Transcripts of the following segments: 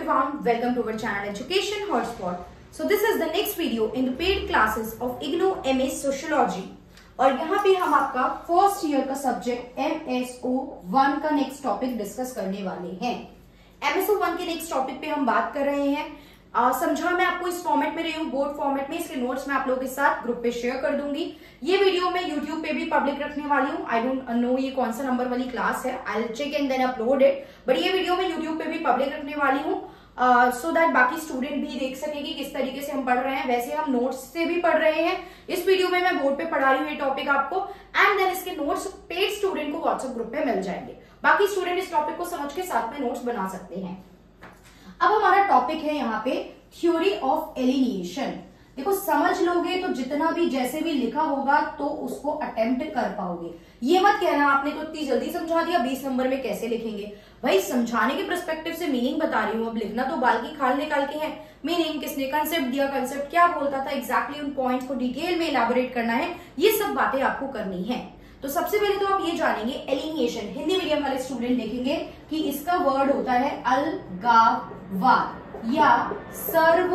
everyone, welcome to our channel Education Hotspot. So this is the next video in the paid classes of IGNOU MA Sociology. और यहाँ पे हम आपका first year का subject MSO1 का next topic discuss करने वाले हैं। MSO1 के नेक्स्ट टॉपिक पे हम बात कर रहे हैं। समझा मैं आपको इस फॉर्मेट में रही हूँ, बोर्ड फॉर्मेट में। इसके नोट्स मैं आप लोगों के साथ ग्रुप पे शेयर कर दूंगी। ये वीडियो मैं यूट्यूब पे भी पब्लिक रखने वाली हूँ। आई डोंट नो ये कौन सा नंबर वाली क्लास है, I will check and then upload it. But ये वीडियो मैं यूट्यूब पे भी पब्लिक रखने वाली हूँ सो दैट बाकी स्टूडेंट भी देख सके कि किस तरीके से हम पढ़ रहे हैं। वैसे हम नोट्स से भी पढ़ रहे हैं, इस वीडियो में मैं बोर्ड पे पढ़ा रही हूँ ये टॉपिक आपको, एंड देन इसके नोट्स पेड स्टूडेंट को व्हाट्सएप ग्रुप पे मिल जाएंगे। बाकी स्टूडेंट इस टॉपिक को समझ के साथ में नोट्स बना सकते हैं। अब हमारा टॉपिक है यहाँ पे थ्योरी ऑफ एलिनिएशन। देखो, समझ लोगे तो जितना भी जैसे भी लिखा होगा तो उसको अटेम्प्ट कर पाओगे। ये मत कहना आपने तो इतनी जल्दी समझा दिया, 20 नंबर में कैसे लिखेंगे। भाई समझाने के पर्सपेक्टिव से मीनिंग बता रही हूँ, अब लिखना तो बाल की खाल निकाल के है। मीनिंग किसने कंसेप्ट दिया, कंसेप्ट क्या बोलता था, एग्जैक्टली उन पॉइंट्स को डिटेल में इलैबोरेट करना है, ये सब बातें आपको करनी है। तो सबसे पहले तो आप ये जानेंगे एलिनिएशन। हिंदी मीडियम वाले स्टूडेंट देखेंगे कि इसका वर्ड होता है अलगाववाद या सर्व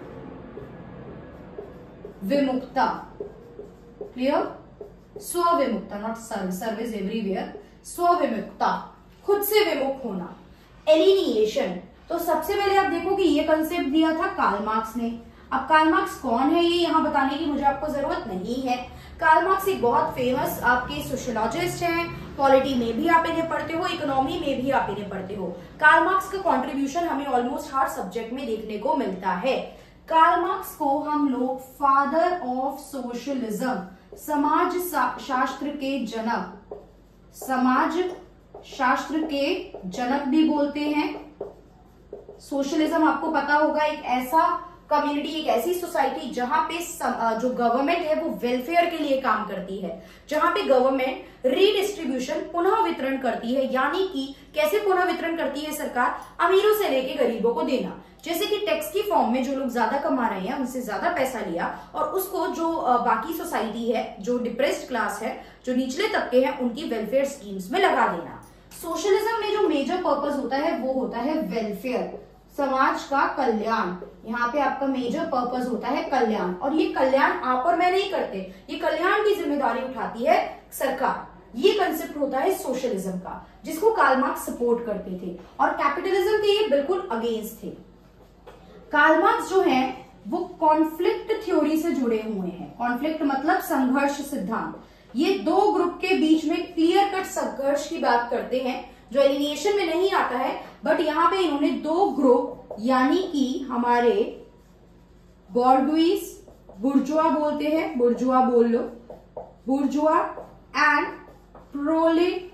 विमुक्ता। क्लियर? स्वविमुक्ता, नॉट सर्व, सर्व इज एवरीवेयर। स्वविमुक्ता, खुद से विमुख होना, एलिनिएशन। तो सबसे पहले आप देखो कि ये कंसेप्ट दिया था कार्ल मार्क्स ने। अब कार्ल मार्क्स कौन है ये यहाँ बताने की मुझे आपको जरूरत नहीं है। कार्ल मार्क्स एक बहुत फेमस आपके सोशियोलॉजिस्ट हैं। पॉलिटी में भी आप इन्हें पढ़ते हो, इकोनॉमी में भी आप इन्हें पढ़ते हो। कार्ल मार्क्स का कंट्रीब्यूशन हमें ऑलमोस्ट हर सब्जेक्ट में देखने को मिलता है। कार्ल मार्क्स को हम लोग फादर ऑफ सोशलिज्म, समाज शास्त्र के जनक, समाज शास्त्र के जनक भी बोलते हैं। सोशलिज्म आपको पता होगा एक ऐसा कम्युनिटी, एक ऐसी सोसाइटी जहां पे जो गवर्नमेंट है वो वेलफेयर के लिए काम करती है, जहां पे गवर्नमेंट रीडिस्ट्रीब्यूशन, पुनः वितरण करती है। यानी कि कैसे पुनः वितरण करती है सरकार, अमीरों से लेके गरीबों को देना। जैसे कि टैक्स की फॉर्म में जो लोग ज्यादा कमा रहे हैं उनसे ज्यादा पैसा लिया और उसको जो बाकी सोसाइटी है, जो डिप्रेस्ड क्लास है, जो निचले तबके हैं, उनकी वेलफेयर स्कीम्स में लगा देना। सोशलिज्म में जो मेजर पर्पस होता है वो होता है वेलफेयर, समाज का कल्याण। यहाँ पे आपका मेजर पर्पस होता है कल्याण, और ये कल्याण आप और मैं नहीं करते, ये कल्याण की जिम्मेदारी उठाती है सरकार। ये कंसेप्ट होता है सोशलिज्म का, जिसको कार्ल मार्क्स सपोर्ट करते थे, और कैपिटलिज्म के ये बिल्कुल अगेंस्ट थे। कार्ल मार्क्स जो है वो कॉन्फ्लिक्ट थ्योरी से जुड़े हुए हैं। कॉन्फ्लिक्ट मतलब संघर्ष सिद्धांत। ये दो ग्रुप के बीच में क्लियर कट संघर्ष की बात करते हैं, जो एलिनिएशन में नहीं आता है, बट यहाँ पे इन्होंने दो ग्रुप, यानी कि हमारे बॉर्गुइस, बुर्जुआ बोलते हैं, बुर्जुआ बोल लो, बुर्जुआ एंड प्रोलेटेरियट,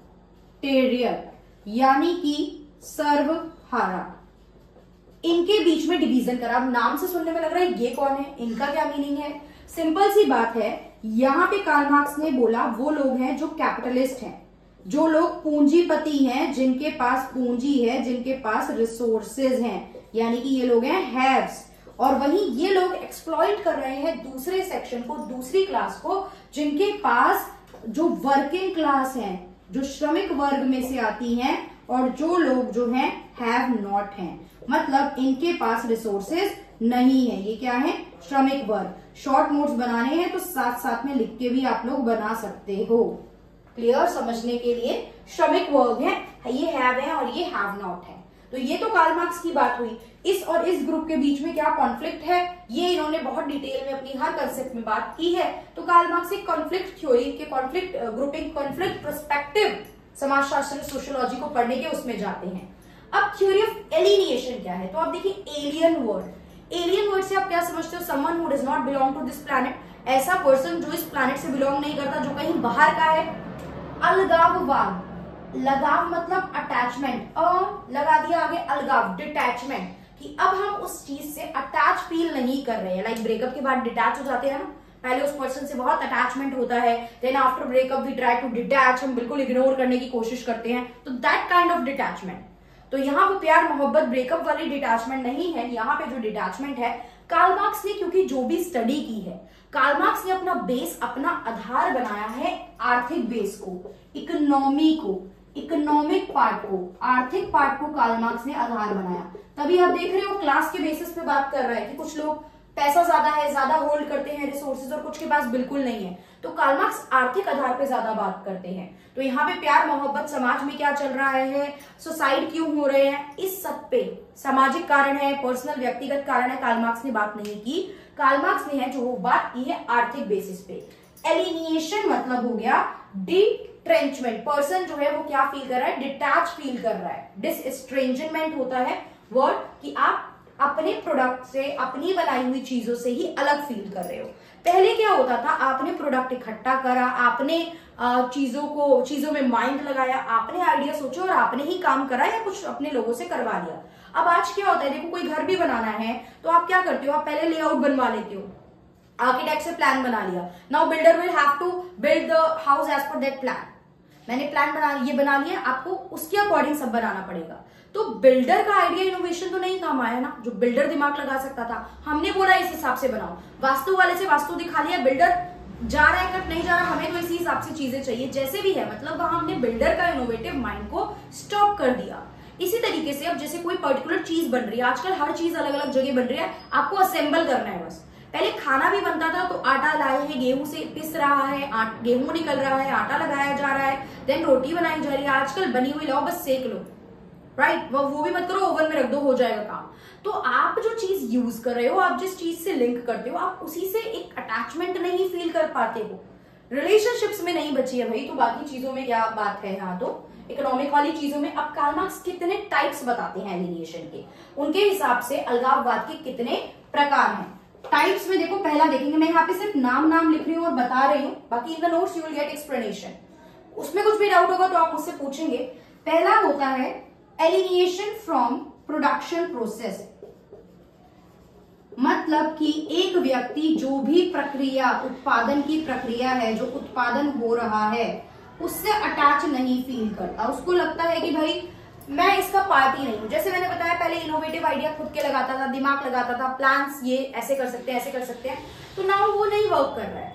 यानी कि सर्वहारा, इनके बीच में डिवीजन करा। अब नाम से सुनने में लग रहा है ये कौन है, इनका क्या मीनिंग है। सिंपल सी बात है, यहाँ पे कार्ल मार्क्स ने बोला वो लोग हैं जो कैपिटलिस्ट हैं, जो लोग पूंजीपति हैं, जिनके पास पूंजी है, जिनके पास रिसोर्सेज हैं, यानी कि ये लोग हैं हैव्स। और वहीं ये लोग एक्सप्लॉइट कर रहे हैं दूसरे सेक्शन को, दूसरी क्लास को, जिनके पास जो वर्किंग क्लास है, जो श्रमिक वर्ग में से आती हैं, और जो लोग जो हैं हैव नॉट हैं, मतलब इनके पास रिसोर्सेज नहीं है। ये क्या है, श्रमिक वर्ग। शॉर्ट नोट्स बनाने हैं तो साथ साथ में लिख के भी आप लोग बना सकते हो। क्लियर? समझने के लिए श्रमिक वर्ग है, ये हैव है और ये हैव नॉट है। तो ये तो कार्ल मार्क्स की बात हुई। इस और इस ग्रुप के बीच में क्या कॉन्फ्लिक्ट है, ये इन्होंने बहुत डिटेल में अपनी हर कंसेप्ट में बात की है। तो कार्ल मार्क्स एक कॉन्फ्लिक्ट थ्योरी के, कॉन्फ्लिक्ट ग्रुपिंग, कॉन्फ्लिक्ट पर्सपेक्टिव, समाजशास्त्र सोशियोलॉजी को पढ़ने के उसमें जाते हैं। अब थ्योरी ऑफ एलिनिएशन क्या है, तो आप देखिए एलियन वर्ड। एलियन वर्ड से आप क्या समझते हो, someone who does not belong to this planet, ऐसा पर्सन जो इस प्लैनेट से बिलोंग नहीं करता, जो कहीं बाहर का है। अलगाववाद, लगाव मतलब अटैचमेंट, लगा दिया आगे अलगाव, डिटैचमेंट, कि अब हम उस चीज से अटैच फील नहीं कर रहे हैं। लाइक ब्रेकअप के बाद डिटैच हो जाते हैं ना, पहले उस पर्सन से बहुत अटैचमेंट होता है, then after breakup we try to detach, हम बिल्कुल इग्नोर करने की कोशिश करते हैं, तो दैट काइंड ऑफ डिटैचमेंट। तो यहाँ पे प्यार मोहब्बत ब्रेकअप वाली डिटैचमेंट नहीं है। यहाँ पे जो डिटैचमेंट है, कार्ल मार्क्स ने क्योंकि जो भी स्टडी की है, कार्ल मार्क्स ने अपना बेस, अपना आधार बनाया है आर्थिक बेस को, इकोनॉमी को, इकोनॉमिक पार्ट को, आर्थिक पार्ट को कार्ल मार्क्स ने आधार बनाया। तभी आप देख रहे हो क्लास के बेसिस पे बात कर रहे हैं कि कुछ लोग पैसा ज्यादा है, ज्यादा होल्ड करते हैं रिसोर्सेज, और कुछ के पास बिल्कुल नहीं है। तो कार्ल मार्क्स आर्थिक आधार पे ज्यादा बात करते हैं। तो यहाँ पे प्यार मोहब्बत, समाज में क्या चल रहा है, सुसाइड क्यों हो रहे हैं, इस सब पे सामाजिक कारण है, पर्सनल व्यक्तिगत कारण है, कार्ल मार्क्स ने बात नहीं की। कार्ल मार्क्स ने है जो बात की है आर्थिक बेसिस पे। एलिनिएशन मतलब हो गया डिट्रेंचमेंट, पर्सन जो है वो क्या फील कर रहा है, डिटैच फील कर रहा है। डिसएस्ट्रेंजमेंट होता है वर्ड कि आप अपने प्रोडक्ट से, अपनी बनाई हुई चीजों से ही अलग फील कर रहे हो। पहले क्या होता था, आपने प्रोडक्ट इकट्ठा करा, आपने चीजों में माइंड लगाया, आपने आइडिया सोचा और आपने ही काम करा या कुछ अपने लोगों से करवा लिया। अब आज क्या होता है, देखो कोई घर भी बनाना है तो आप क्या करते हो, आप पहले लेआउट बनवा लेते हो, आर्किटेक्ट से प्लान बना लिया। Now builder will have to build the house as per that plan. मैंने प्लान बना लिया, आपको उसके अकॉर्डिंग सब बनाना पड़ेगा। तो बिल्डर का आइडिया इनोवेशन तो नहीं काम आया ना, जो बिल्डर दिमाग लगा सकता था। हमने बोला इस हिसाब से बनाओ, वास्तु वाले से वास्तु दिखा लिया, बिल्डर जा रहा है कट नहीं जा रहा, हमें तो इसी हिसाब से चीजें चाहिए, जैसे भी है। मतलब वहां हमने बिल्डर का इनोवेटिव माइंड को स्टॉप कर दिया। इसी तरीके से अब जैसे कोई पर्टिकुलर चीज बन रही है, आजकल हर चीज अलग अलग जगह बन रही है, आपको असेंबल करना है बस। पहले खाना भी बनता था तो आटा लाए हैं, गेहूं से पिस रहा है, गेहूं निकल रहा है, आटा लगाया जा रहा है, देन रोटी बनाई जा रही है। आजकल बनी हुई लाओ, बस सेक लो, राइट। वो भी मत करो, ओवन में रख दो, हो जाएगा काम। तो आप जो चीज यूज कर रहे हो, आप जिस चीज से लिंक करते हो, आप उसी से एक अटैचमेंट नहीं फील कर पाते हो। रिलेशनशिप्स में नहीं बची है भाई, तो बाकी चीजों में क्या बात है। यहाँ तो इकोनॉमिक वाली चीजों में अब कार्ल मार्क्स कितने टाइप्स बताते हैं एलिनिएशन के, उनके हिसाब से अलगाववाद के कितने प्रकार हैं। टाइप्स में देखो, पहला देखेंगे, मैं यहाँ पे सिर्फ नाम लिख रही हूँ और बता रही हूँ, बाकी in the notes you will get explanation. उसमें कुछ भी डाउट होगा तो आप मुझसे पूछेंगे। पहला होता है एलिनिएशन फ्रॉम प्रोडक्शन प्रोसेस, मतलब कि एक व्यक्ति जो भी प्रक्रिया, उत्पादन की प्रक्रिया है, जो उत्पादन हो रहा है, उससे अटैच नहीं फील करता। उसको लगता है कि भाई मैं इसका पार्ट ही नहीं हूं। जैसे मैंने बताया पहले, इनोवेटिव आइडिया खुद के लगाता था, दिमाग लगाता था, प्लान्स ये ऐसे कर सकते हैं, ऐसे कर सकते हैं, तो नाउ वो नहीं वर्क कर रहा है।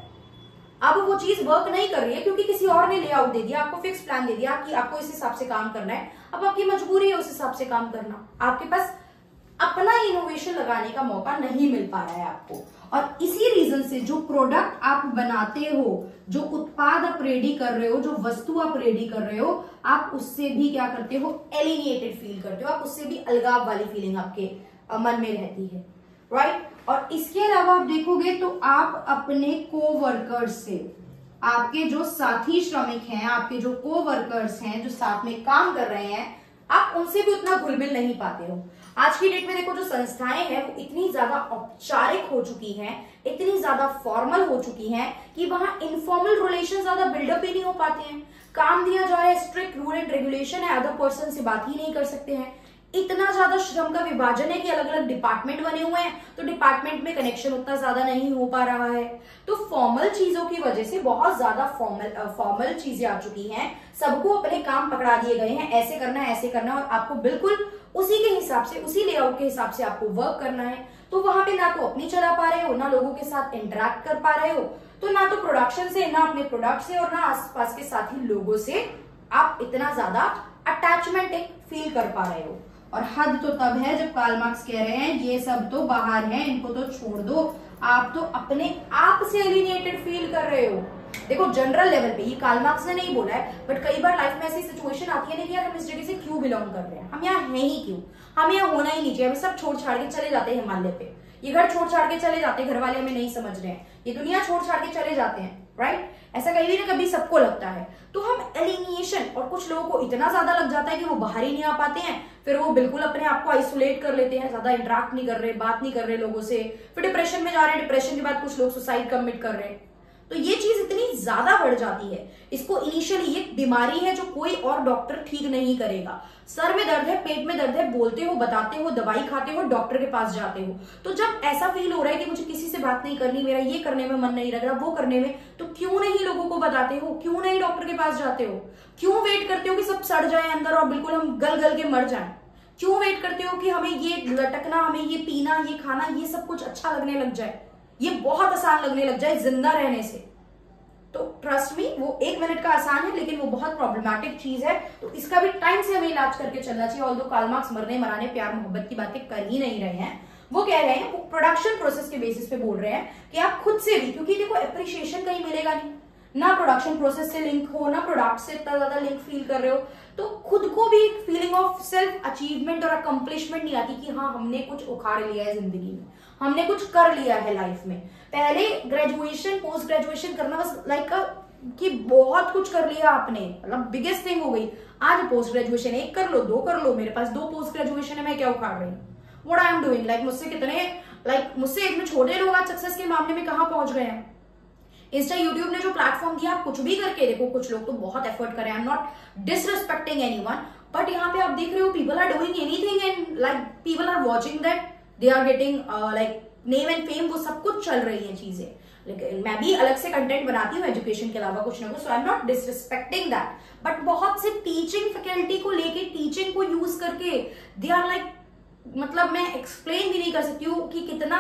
अब वो चीज वर्क नहीं कर रही है क्योंकि किसी और ने लेआउट दे दिया, आपको फिक्स प्लान दे दिया कि आपको इस हिसाब से काम करना है। अब आपकी मजबूरी है उस हिसाब से काम करना, आपके पास अपना इनोवेशन लगाने का मौका नहीं मिल पा रहा है आपको। और इसी रीजन से जो प्रोडक्ट आप बनाते हो, जो उत्पाद आप रेडी कर रहे हो, जो वस्तु आप रेडी कर रहे हो, आप उससे भी क्या करते हो, एलिनिएटेड फील करते हो, आप उससे भी अलगाव वाली फीलिंग आपके मन में रहती है, राइट। और इसके अलावा आप देखोगे तो आप अपने कोवर्कर्स से, आपके जो साथी श्रमिक हैं, आपके जो कोवर्कर्स हैं, जो साथ में काम कर रहे हैं, आप उनसे भी उतना घुल मिल नहीं पाते हो। आज की डेट में देखो, जो संस्थाएं हैं वो इतनी ज्यादा औपचारिक हो चुकी हैं, इतनी ज्यादा फॉर्मल हो चुकी हैं कि वहां इनफॉर्मल रिलेशन ज्यादा बिल्डअप ही नहीं हो पाते हैं। काम दिया जा रहा है, स्ट्रिक्ट रूल एंड रेगुलेशन है, अदर पर्सन से बात ही नहीं कर सकते हैं। इतना ज्यादा श्रम का विभाजन है कि अलग अलग डिपार्टमेंट बने हुए हैं, तो डिपार्टमेंट में कनेक्शन उतना ज्यादा नहीं हो पा रहा है। तो फॉर्मल चीजों की वजह से बहुत ज्यादा फॉर्मल चीजें आ चुकी हैं, सबको अपने काम पकड़ा दिए गए हैं, ऐसे करना है, ऐसे करना है, और आपको बिल्कुल उसी के हिसाब से, उसी लेआउट के हिसाब से आपको वर्क करना है। तो वहां पे ना तो अपनी चला पा रहे हो, ना लोगों के साथ इंटरेक्ट कर पा रहे हो, तो ना तो प्रोडक्शन से, ना अपने प्रोडक्ट से, और ना आसपास के साथी लोगों से आप इतना ज्यादा अटैचमेंट फील कर पा रहे हो। और हद तो तब है जब कार्ल मार्क्स कह रहे हैं ये सब तो बाहर है, इनको तो छोड़ दो, आप तो अपने आप से एलिनिएटेड फील कर रहे हो। देखो जनरल लेवल पे, ये कार्ल मार्क्स ने नहीं बोला है, बट कई बार लाइफ में ऐसी सिचुएशन आती है ना कि यार हम इस जगह से क्यों बिलोंग कर रहे हैं, हम यहाँ हैं ही क्यों, हमें यहाँ होना ही नहीं चाहिए, हम सब छोड़ छाड़ के चले जाते हैं हिमालय पे, ये घर छोड़ छाड़ के चले जाते हैं, घर वाले हमें नहीं समझ रहे हैं, ये दुनिया छोड़ छाड़ के चले जाते हैं, राइट। ऐसा कभी ना कभी सबको लगता है। तो हम एलिनिएशन, और कुछ लोगों को इतना ज्यादा लग जाता है कि वो बाहर ही नहीं आ पाते हैं, फिर वो बिल्कुल अपने आप को आइसोलेट कर लेते हैं, ज्यादा इंटरेक्ट नहीं कर रहे, बात नहीं कर रहे लोगों से, फिर डिप्रेशन में जा रहे हैं, डिप्रेशन के बाद कुछ लोग सुसाइड कमिट कर रहे हैं। तो ये चीज इतनी ज्यादा बढ़ जाती है, इसको इनिशियली ये बीमारी है जो कोई और डॉक्टर ठीक नहीं करेगा। सर में दर्द है, पेट में दर्द है, बोलते हो, बताते हो, दवाई खाते हो, डॉक्टर के पास जाते हो। तो जब ऐसा फील हो रहा है कि मुझे किसी से बात नहीं करनी, मेरा ये करने में मन नहीं लग रहा, वो करने में, तो क्यों नहीं लोगों को बताते हो, क्यों नहीं डॉक्टर के पास जाते हो, क्यों वेट करते हो कि सब सड़ जाए अंदर और बिल्कुल हम गल गल के मर जाएं, क्यों वेट करते हो कि हमें ये लटकना, हमें ये पीना, ये खाना, ये सब कुछ अच्छा लगने लग जाए, ये बहुत आसान लगने लग जाए जिंदा रहने से। तो ट्रस्ट मी वो 1 मिनट का आसान है, लेकिन वो बहुत प्रॉब्लमैटिक चीज है, तो इसका भी टाइम से हमें इलाज करके चलना चाहिए। ऑल्दो कार्ल मार्क्स मरने मराने प्यार मोहब्बत की बातें कर ही नहीं रहे हैं, वो कह रहे हैं, वो प्रोडक्शन प्रोसेस के बेसिस पे बोल रहे हैं कि आप खुद से भी, क्योंकि देखो एप्रिशिएशन कहीं मिलेगा नहीं, ना प्रोडक्शन प्रोसेस से लिंक हो, ना प्रोडक्ट से इतना ज्यादा लिंक फील कर रहे हो, तो खुद को भी एक फीलिंग ऑफ सेल्फ अचीवमेंट और अकम्पलिशमेंट नहीं आती कि हाँ हमने कुछ उखाड़ लिया है जिंदगी में, हमने कुछ कर लिया है लाइफ में। पहले ग्रेजुएशन पोस्ट ग्रेजुएशन करना बस लाइक कि बहुत कुछ कर लिया आपने, मतलब बिगेस्ट थिंग हो गई। आज पोस्ट ग्रेजुएशन 1 कर लो, 2 कर लो, मेरे पास 2 पोस्ट ग्रेजुएशन है, मैं क्या उखाड़ रही हूँ, what I am doing. Like मुझसे कितने मुझसे एज में छोटे लोग आज सक्सेस के मामले में कहां पहुंच गए हैं। इंस्टा यूट्यूब ने जो प्लेटफॉर्म दिया, आप कुछ भी करके देखो, कुछ लोग तो बहुत एफर्ट करें, I am not disrespecting anyone, but यहाँ पे आप देख रहे हो people are doing anything and like people are watching that, they are getting like name and fame, वो सब कुछ चल रही है चीजें। लेकिन मैं भी अलग से कंटेंट बनाती हूँ एजुकेशन के अलावा कुछ ना कुछ, so I am not disrespecting that, but बहुत से टीचिंग फैकल्टी को लेके, टीचिंग को यूज करके दे आर लाइक, मतलब मैं एक्सप्लेन भी नहीं कर सकती हूँ कि कितना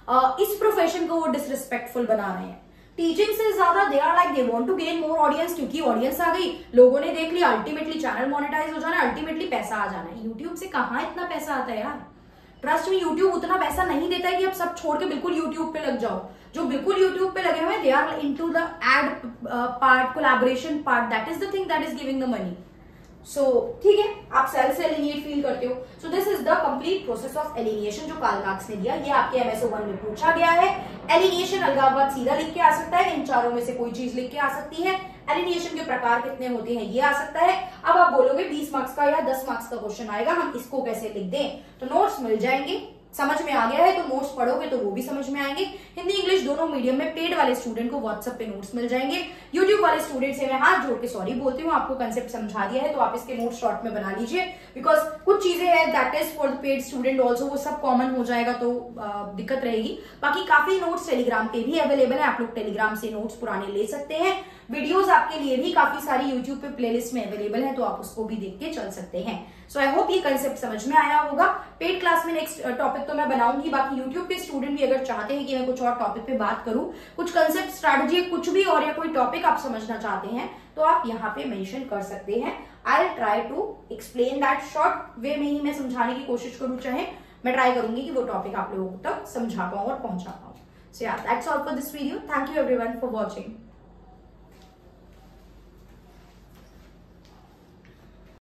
इस प्रोफेशन को वो डिसरिस्पेक्टफुल बना रहे हैं। टीचिंग से ज्यादा they are like they want to gain more audience, क्योंकि ऑडियंस आ गई, लोगों ने देख लिया, अल्टीमेटली चैनल मोनेटाइज हो जाना, अल्टीमेटली पैसा आ जाना है। यूट्यूब से कहाँ इतना पैसा आता है यार, ट्रस्ट में यूट्यूब उतना पैसा नहीं देता है कि आप सब छोड़ के बिल्कुल यूट्यूब पे लग जाओ। जो बिल्कुल यूट्यूब पे लगे हुए हैं, they are into the ad part, collaboration part, that is the thing that is giving the money. So ठीक है, आप सेल्फ से एलिनिएट फील करते हो, so this is the complete process of alienation जो कार्ल मार्क्स ने दिया। ये आपके MSO 1 में पूछा गया है। एलिनिएशन अलगाववाद सीधा लिख के आ सकता है, इन चारों में से कोई चीज लिख के आ सकती है। एलिनिएशन के प्रकार कितने होते हैं ये आ सकता है। अब आप बोलोगे 20 मार्क्स का या 10 मार्क्स का क्वेश्चन आएगा, हम इसको कैसे लिख दें, तो नोट्स मिल जाएंगे, समझ में आ गया है तो नोट्स पढ़ोगे तो वो भी समझ में आएंगे। हिंदी इंग्लिश दोनों मीडियम में पेड वाले स्टूडेंट को व्हाट्सएप पे नोट्स मिल जाएंगे। यूट्यूब वाले स्टूडेंट से मैं हाथ जोड़ के सॉरी बोलती हूँ, आपको कंसेप्ट समझा दिया है तो आप इसके नोट्स शॉर्ट में बना लीजिए, बिकॉज कुछ चीजें हैं that is for the paid student also, वो सब कॉमन हो जाएगा तो दिक्कत रहेगी। बाकी काफी नोट्स टेलीग्राम पे भी अवेलेबल है, आप लोग टेलीग्राम से नोट्स पुराने ले सकते हैं। वीडियोस आपके लिए भी काफी सारी यूट्यूब पे प्लेलिस्ट में अवेलेबल है, तो आप उसको भी देख के चल सकते हैं। सो आई होप ये कंसेप्ट समझ में आया होगा। पेड क्लास में नेक्स्ट टॉपिक तो मैं बनाऊंगी, बाकी यूट्यूब के स्टूडेंट भी अगर चाहते हैं कि मैं कुछ और टॉपिक पे बात करूं, कुछ कंसेप्ट स्ट्रैटेजी कुछ भी और या कोई टॉपिक आप समझना चाहते हैं, तो आप यहाँ पे मेंशन कर सकते हैं। I will try to explain that short way में ही मैं समझाने की कोशिश करूं, चाहे मैं ट्राई करूंगी कि वो टॉपिक आप लोगों तक समझा पाऊं और पहुंचा पाऊं। So yeah that's all for this video. Thank you everyone for watching.